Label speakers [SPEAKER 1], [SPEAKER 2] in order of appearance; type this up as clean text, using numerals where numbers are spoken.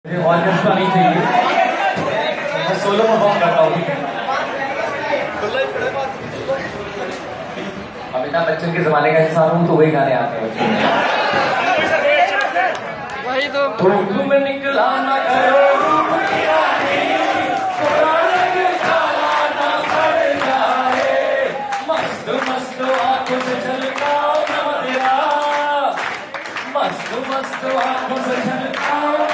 [SPEAKER 1] मुझे ऑर्केस्ट्रा नहीं चाहिए, मैं सोलो परफॉर्म करता हूँ। अमिताभ बच्चन के जमाने का इंसान हूँ तो वही गाने आते हैं बच्चों।
[SPEAKER 2] वही तो
[SPEAKER 1] तुम निकला ना करो रूप की रानी, रंग काला ना पड़ जाए, मस्त मस्त आंखों से झलकाओ ना मेरा, मस्त मस्त आंखों से झलकाओ।